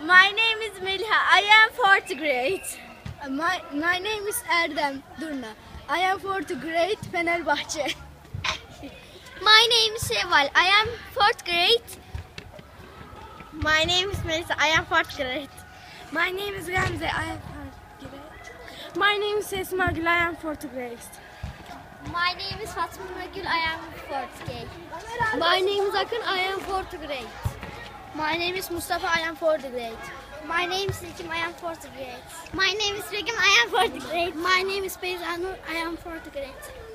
My name is Milha. I am fourth grade. My name is Erdem Durna. I am fourth grade Fenerbahçe. My name is Seval. I am fourth grade. My name is Melissa. I am fourth grade. My name is Gamze. I am fourth grade. My name is Esma Gül. I am fourth grade. My name is Fatma Gül. I am fourth grade. My name is Akın. I am fourth grade. My name is Mustafa. I am fourth grade. My name is Ekim. I am fourth grade. My name is Begüm. I am fourth grade. My name is Beyza Nur. I am fourth grade.